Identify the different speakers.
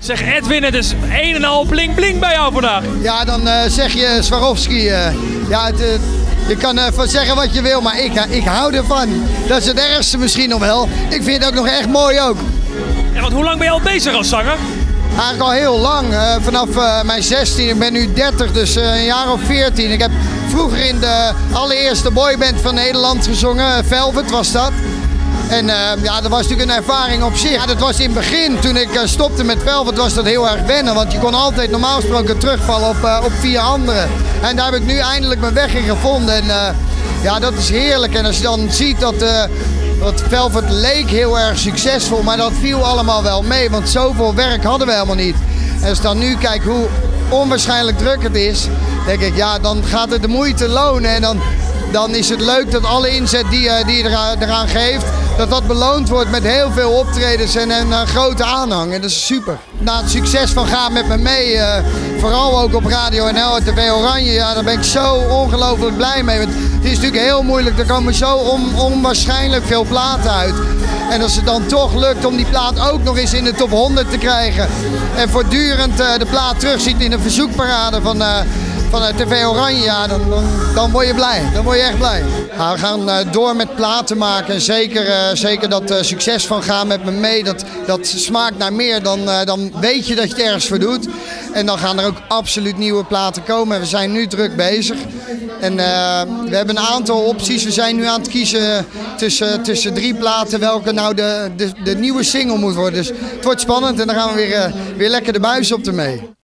Speaker 1: Zeg Edwin, het is een en al bling bling bij jou vandaag.
Speaker 2: Ja, dan zeg je Swarovski. Je kan van zeggen wat je wil, maar ik hou ervan. Dat is het ergste misschien nog wel. Ik vind het ook nog echt mooi ook.
Speaker 1: Ja, want hoe lang ben je al bezig als zanger?
Speaker 2: Eigenlijk al heel lang, vanaf mijn 16. Ik ben nu 30, dus een jaar of 14. Ik heb vroeger in de allereerste boyband van Nederland gezongen. Velvet was dat. En ja, dat was natuurlijk een ervaring op zich. Ja, dat was in het begin, toen ik stopte met Velvet, was dat heel erg wennen. Want je kon altijd normaal gesproken terugvallen op 4 anderen. En daar heb ik nu eindelijk mijn weg in gevonden. En ja, dat is heerlijk. En als je dan ziet dat Velvet leek heel erg succesvol, maar dat viel allemaal wel mee. Want zoveel werk hadden we helemaal niet. En als ik dan nu kijk hoe onwaarschijnlijk druk het is, denk ik, ja, dan gaat het de moeite lonen. En dan is het leuk dat alle inzet die je eraan geeft, dat beloond wordt met heel veel optredens en een grote aanhang. En dat is super. Na het succes van Ga Met Me Mee, vooral ook op Radio NL en TV Oranje, ja, daar ben ik zo ongelooflijk blij mee. Want het is natuurlijk heel moeilijk, er komen zo onwaarschijnlijk veel platen uit. En als het dan toch lukt om die plaat ook nog eens in de top 100 te krijgen en voortdurend de plaat terugziet in de verzoekparade van TV Oranje, ja, dan word je blij. Dan word je echt blij. Nou, we gaan door met platen maken. Zeker dat succes van Ga Met Me Mee, dat smaakt naar meer. Dan weet je dat je het ergens voor doet. En dan gaan er ook absoluut nieuwe platen komen. We zijn nu druk bezig. En we hebben een aantal opties. We zijn nu aan het kiezen tussen 3 platen welke nou de nieuwe single moet worden. Dus het wordt spannend en dan gaan we weer lekker de buis op ermee.